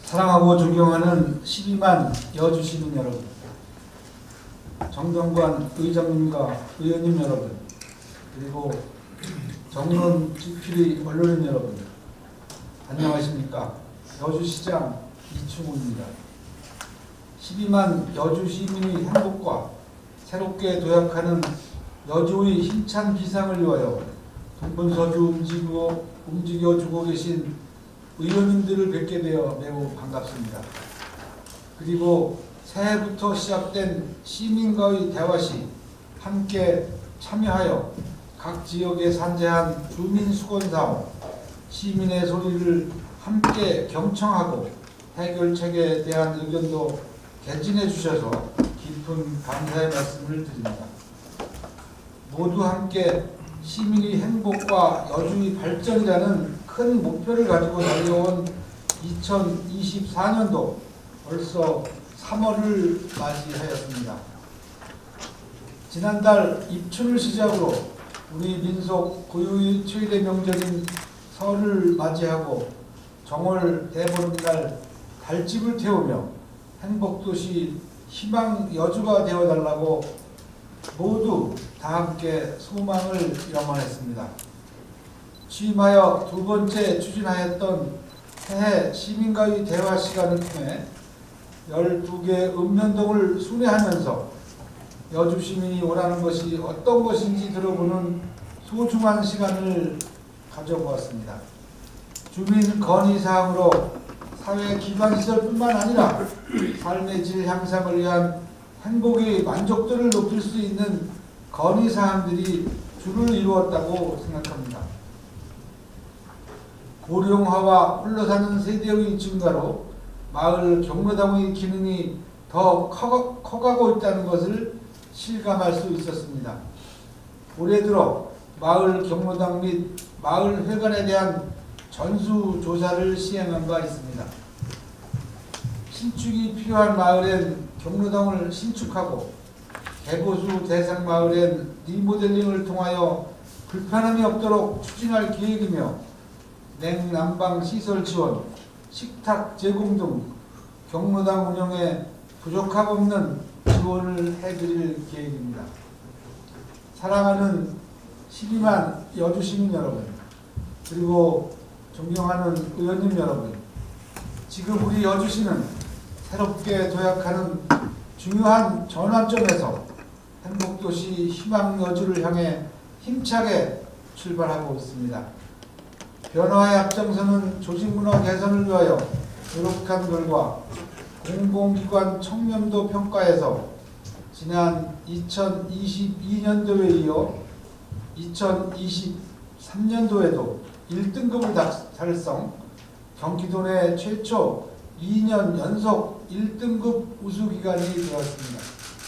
사랑하고 존경하는 12만 여주 시민 여러분, 정병관 의장님과 의원님 여러분, 그리고 정론 지필의 언론인 여러분, 안녕하십니까. 여주시장 이충우입니다. 12만 여주 시민의 행복과 새롭게 도약하는 여주의 힘찬 기상을 위하여 동분서주 움직여주고 계신 의원님들을 뵙게 되어 매우 반갑습니다. 그리고 새해부터 시작된 시민과의 대화 시 함께 참여하여 각 지역에 산재한 주민수건사업, 시민의 소리를 함께 경청하고 해결책에 대한 의견도 개진해 주셔서 깊은 감사의 말씀을 드립니다. 모두 함께 시민의 행복과 여주의 발전이라는 큰 목표를 가지고 달려온 2024년도 벌써 3월을 맞이하였습니다. 지난달 입춘을 시작으로 우리 민속 고유의 최대 명절인 설을 맞이하고 정월 대보름날 달집을 태우며 행복도시 희망 여주가 되어달라고 모두 다 함께 소망을 염원했습니다. 취임하여 두 번째 추진하였던 새해 시민과의 대화 시간을 통해 12개 읍면동을 순회하면서 여주 시민이 원하는 것이 어떤 것인지 들어보는 소중한 시간을 가져보았습니다. 주민 건의사항으로 사회 기반시설뿐만 아니라 삶의 질 향상을 위한 행복의 만족도를 높일 수 있는 건의사항들이 주를 이루었다고 생각합니다. 고령화와 홀로 사는 세대의 증가로 마을 경로당의 기능이 더 커가고 있다는 것을 실감할 수 있었습니다. 올해 들어 마을 경로당 및 마을 회관에 대한 전수조사를 시행한 바 있습니다. 신축이 필요한 마을엔 경로당을 신축하고 개보수 대상 마을엔 리모델링을 통하여 불편함이 없도록 추진할 계획이며 냉난방 시설 지원, 식탁 제공 등 경로당 운영에 부족함 없는 지원을 해드릴 계획입니다. 사랑하는 12만 여주 시민 여러분, 그리고 존경하는 의원님 여러분, 지금 우리 여주시는 새롭게 도약하는 중요한 전환점에서 행복도시 희망 여주를 향해 힘차게 출발하고 있습니다. 변화의 앞장서는 조직문화 개선을 위하여 노력한 결과 공공기관 청렴도 평가에서 지난 2022년도에 이어 2023년도에도 1등급을 달성, 경기도 내 최초 2년 연속 1등급 우수기관이 되었습니다.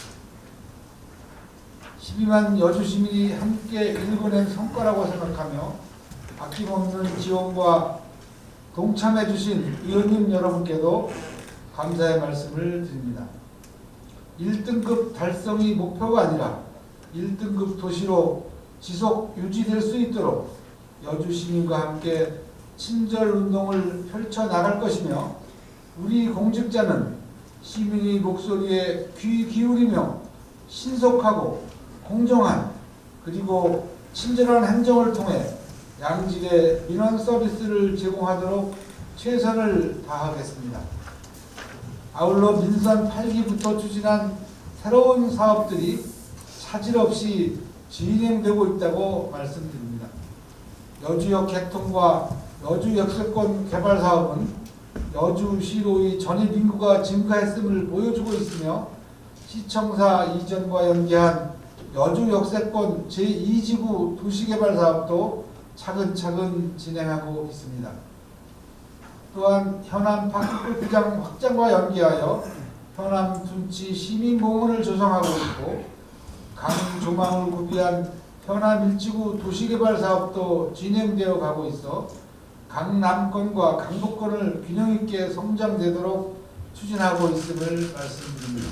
12만 여주 시민이 함께 일궈낸 성과라고 생각하며 아낌없는 지원과 동참해 주신 의원님 여러분께도 감사의 말씀을 드립니다. 1등급 달성이 목표가 아니라 1등급 도시로 지속 유지될 수 있도록 여주 시민과 함께 친절운동을 펼쳐나갈 것이며, 우리 공직자는 시민의 목소리에 귀 기울이며 신속하고 공정한 그리고 친절한 행정을 통해 양질의 민원 서비스를 제공하도록 최선을 다하겠습니다. 아울러 민선 8기부터 추진한 새로운 사업들이 차질 없이 진행되고 있다고 말씀드립니다. 여주역 개통과 여주 역세권 개발 사업은 여주시로의 전입 인구가 증가했음을 보여주고 있으며, 시청사 이전과 연계한 여주 역세권 제2지구 도시개발 사업도 차근차근 진행하고 있습니다. 또한 현암 파크골프장 확장과 연계하여 현암 둔치 시민공원을 조성하고 있고, 강조망을 구비한 현암 1지구 도시개발 사업도 진행되어 가고 있어 강남권과 강북권을 균형있게 성장되도록 추진하고 있음을 말씀드립니다.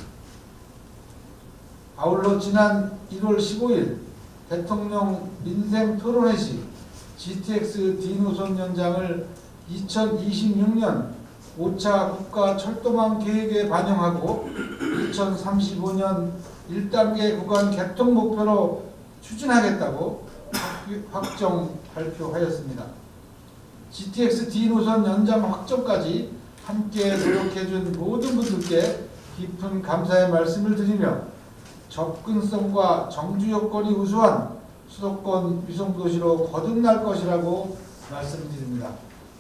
아울러 지난 1월 15일 대통령 민생토론회 시 GTX D노선 연장을 2026년 5차 국가철도망 계획에 반영하고 2035년 1단계 구간 개통 목표로 추진하겠다고 확정 발표하였습니다. GTX D 노선 연장 확정까지 함께 노력해준 모든 분들께 깊은 감사의 말씀을 드리며 접근성과 정주 여건이 우수한 수도권 위성도시로 거듭날 것이라고 말씀드립니다.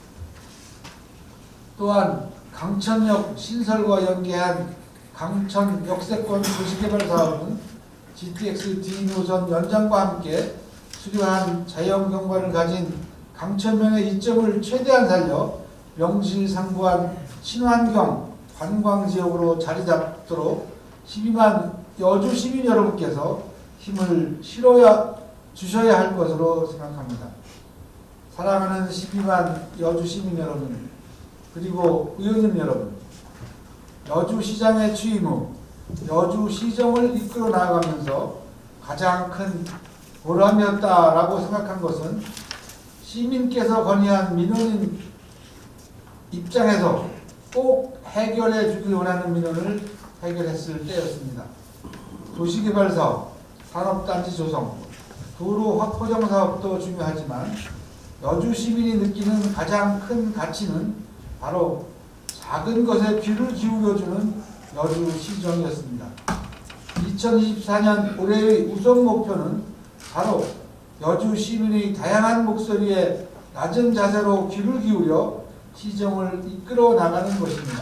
또한 강천역 신설과 연계한 강천 역세권 도시개발 사업은 GTX D 노선 연장과 함께 수려한 자연경관을 가진 강천면의 이점을 최대한 살려 명실상부한 친환경 관광지역으로 자리 잡도록 12만 여주 시민 여러분께서 힘을 주셔야 할 것으로 생각합니다. 사랑하는 12만 여주 시민 여러분, 그리고 의원님 여러분, 여주시장에 취임 후 여주시정을 이끌어 나아가면서 가장 큰 보람이었다라고 생각한 것은 시민께서 건의한 민원인 입장에서 꼭 해결해 주길 원하는 민원을 해결했을 때였습니다. 도시개발사업, 산업단지 조성, 도로 확보정 사업도 중요하지만 여주 시민이 느끼는 가장 큰 가치는 바로 작은 것에 귀를 기울여주는 여주시정이었습니다. 2024년 올해의 우선 목표는 바로 여주 시민의 다양한 목소리에 낮은 자세로 귀를 기울여 시정을 이끌어 나가는 것입니다.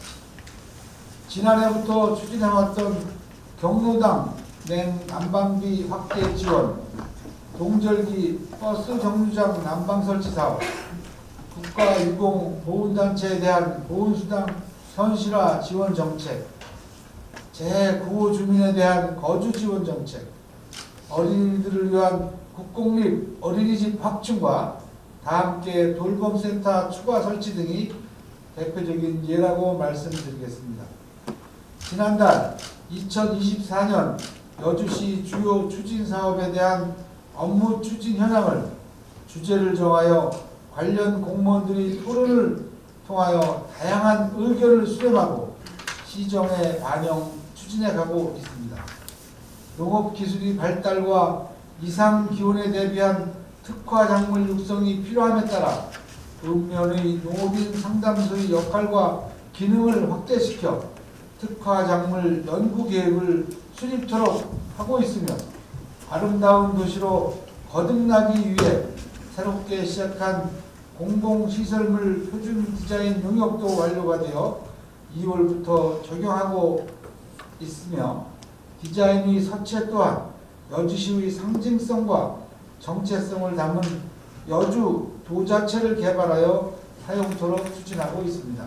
지난해부터 추진해왔던 경로당 난방비 확대 지원, 동절기 버스 정류장 난방 설치 사업, 국가유공 보훈단체에 대한 보훈수당 현실화 지원 정책, 제9호 주민에 대한 거주 지원 정책, 어린이들을 위한 국공립 어린이집 확충과 다함께 돌봄센터 추가 설치 등이 대표적인 예라고 말씀드리겠습니다. 지난달 2024년 여주시 주요 추진 사업에 대한 업무 추진 현황을 주제를 정하여 관련 공무원들이 토론을 통하여 다양한 의견을 수렴하고 시정에 반영 추진해 가고 있습니다. 농업기술의 발달과 이상기온에 대비한 특화작물 육성이 필요함에 따라 읍면의 농업인 상담소의 역할과 기능을 확대시켜 특화작물 연구계획을 수립토록 하고 있으며 아름다운 도시로 거듭나기 위해 새롭게 시작한 공공시설물 표준 디자인 용역도 완료가 되어 2월부터 적용하고 있으며 디자인의 서체 또한 여주시의 상징성과 정체성을 담은 여주 도자체를 개발하여 사용토록 추진하고 있습니다.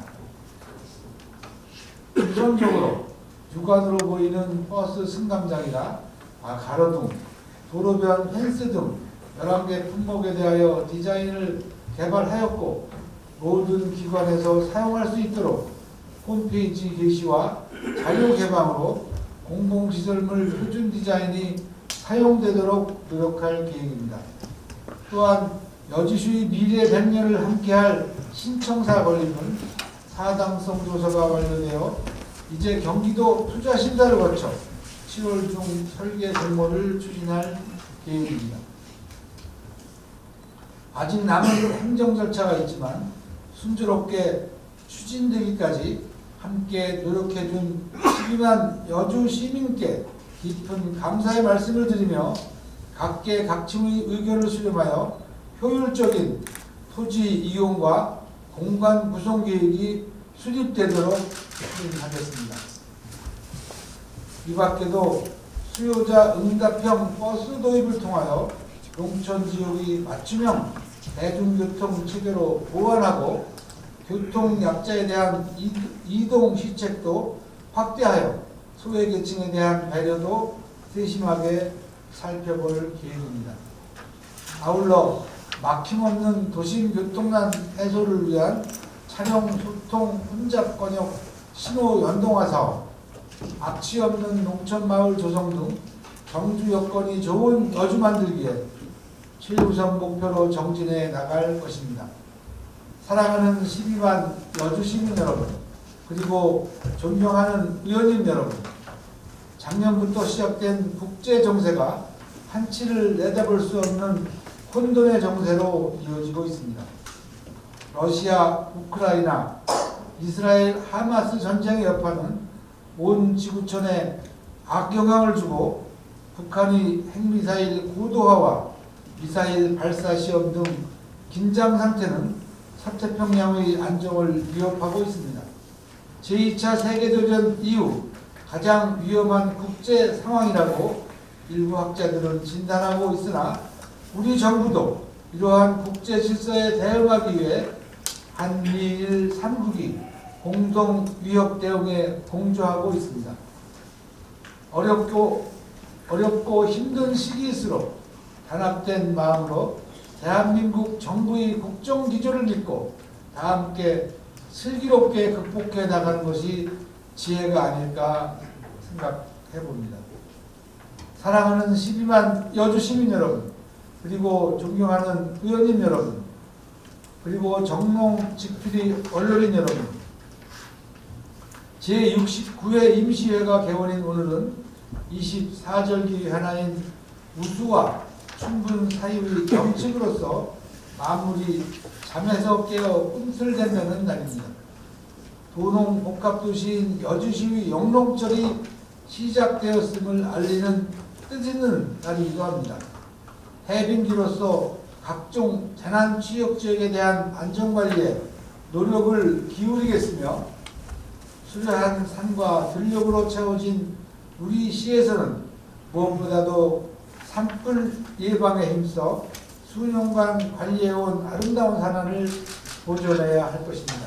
우선적으로 육안으로 보이는 버스 승강장이나 가로등, 도로변 펜스 등 11개 품목에 대하여 디자인을 개발하였고 모든 기관에서 사용할 수 있도록 홈페이지 게시와 자료 개방으로 공공시설물 표준 디자인이 사용되도록 노력할 계획입니다. 또한 여주시의 미래 100년을 함께할 신청사 건립은 사당성 조사가 완료되어 이제 경기도 투자심사를 거쳐 7월 중 설계 공모를 추진할 계획입니다. 아직 남은 행정 절차가 있지만 순조롭게 추진되기까지 함께 노력해준 12만 여주 시민께 깊은 감사의 말씀을 드리며 각계 각층의 의견을 수렴하여 효율적인 토지 이용과 공간 구성 계획이 수립되도록 추진하겠습니다. 이 밖에도 수요자 응답형 버스 도입을 통하여 농촌 지역의 맞춤형 대중교통 체계로 보완하고 교통 약자에 대한 이동 시책도 확대하여 소외계층에 대한 배려도 세심하게 살펴볼 계획입니다. 아울러 막힘없는 도심 교통난 해소를 위한 차량 소통 혼잡 권역 신호 연동화 사업, 악취 없는 농촌 마을 조성 등 정주 여건이 좋은 여주 만들기에 최우선 목표로 정진해 나갈 것입니다. 사랑하는 12만 여주 시민 여러분, 그리고 존경하는 의원님 여러분, 작년부터 시작된 국제 정세가 한치를 내다볼 수 없는 혼돈의 정세로 이어지고 있습니다. 러시아, 우크라이나, 이스라엘, 하마스 전쟁의 여파는 온 지구촌에 악영향을 주고 북한이 핵미사일 고도화와 미사일 발사 시험 등 긴장 상태는 서태평양의 안정을 위협하고 있습니다. 제2차 세계대전 이후 가장 위험한 국제 상황이라고 일부 학자들은 진단하고 있으나 우리 정부도 이러한 국제 질서에 대응하기 위해 한미일 3국이 공동 위협 대응에 공조하고 있습니다. 어렵고 힘든 시기일수록 단합된 마음으로 대한민국 정부의 국정 기조를 믿고 다 함께 슬기롭게 극복해 나가는 것이 지혜가 아닐까 생각해 봅니다. 사랑하는 12만 여주 시민 여러분, 그리고 존경하는 의원님 여러분, 그리고 정농 직필이 언론인 여러분, 제69회 임시회가 개원인 오늘은 24절기 하나인 우수와 충분 사유의 경칙으로서 만물이 잠에서 깨어 꿈틀대면은 날입니다. 도농 복합도시인 여주시의 영농절이 시작되었음을 알리는 뜻있는 날이기도 합니다. 해빙기로서 각종 재난 취약 지역에 대한 안전관리에 노력을 기울이겠으며 수려한 산과 들녘으로 채워진 우리 시에서는 무엇보다도 산불 예방에 힘써 수년간 관리해온 아름다운 산안을 보존해야 할 것입니다.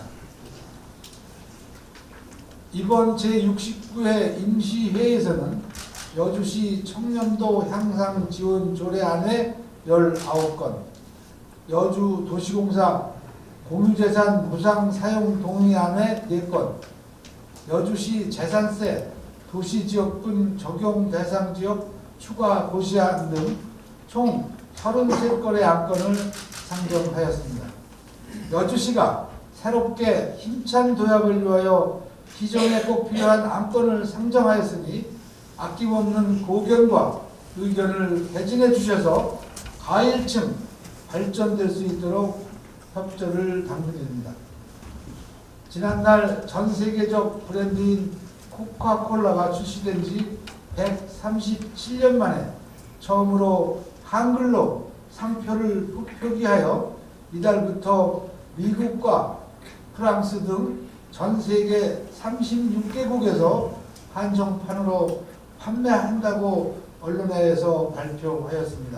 이번 제69회 임시회에서는 여주시 청렴도 향상 지원 조례안에 19건, 여주 도시공사 공유재산 무상 사용 동의안에 4건, 여주시 재산세 도시지역분 적용 대상 지역 추가 고시안 등 총 33건의 안건을 상정하였습니다. 여주시가 새롭게 힘찬 도약을 위하여 기존에 꼭 필요한 안건을 상정하였으니 아낌없는 고견과 의견을 개진해 주셔서 가일층 발전될 수 있도록 협조를 당부드립니다. 지난날 전 세계적 브랜드인 코카콜라가 출시된 지 137년 만에 처음으로 한글로 상표를 표기하여 이달부터 미국과 프랑스 등 전 세계 36개국에서 한정판으로 판매한다고 언론에서 발표하였습니다.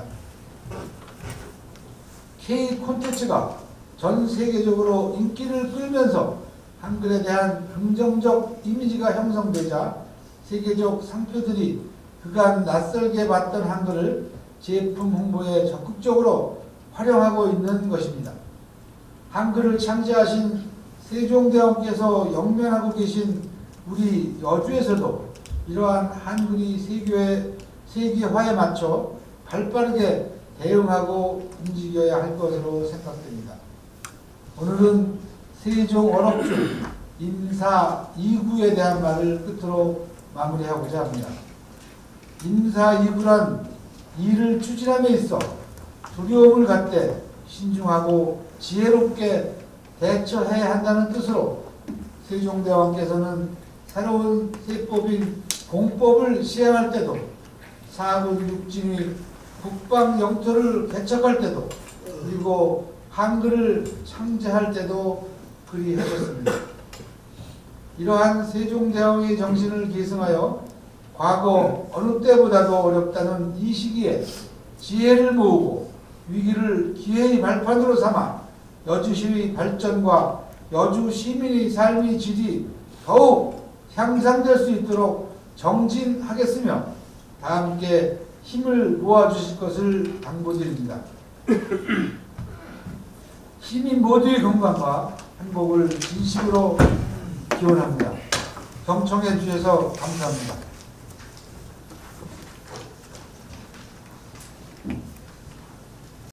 K 콘텐츠가 전 세계적으로 인기를 끌면서 한글에 대한 긍정적 이미지가 형성되자 세계적 상표들이 그간 낯설게 봤던 한글을 제품 홍보에 적극적으로 활용하고 있는 것입니다. 한글을 창제하신 세종대왕께서 영면하고 계신 우리 여주에서도 이러한 한글이 세계화에 맞춰 발빠르게 대응하고 움직여야 할 것으로 생각됩니다. 오늘은 세종 언업중 임사 2구에 대한 말을 끝으로 마무리하고자 합니다. 임사 2구란 일을 추진함에 있어 두려움을 갖되 신중하고 지혜롭게 대처해야 한다는 뜻으로 세종대왕께서는 새로운 세법인 공법을 시행할 때도 사군 육진의 국방 영토를 개척할 때도 그리고 한글을 창제할 때도 그리하셨습니다. 이러한 세종대왕의 정신을 계승하여 과거 어느 때보다도 어렵다는 이 시기에 지혜를 모으고 위기를 기회의 발판으로 삼아 여주시의 발전과 여주 시민의 삶의 질이 더욱 향상될 수 있도록 정진하겠으며 다 함께 힘을 모아주실 것을 당부드립니다. 시민 모두의 건강과 행복을 진심으로 기원합니다. 경청해 주셔서 감사합니다.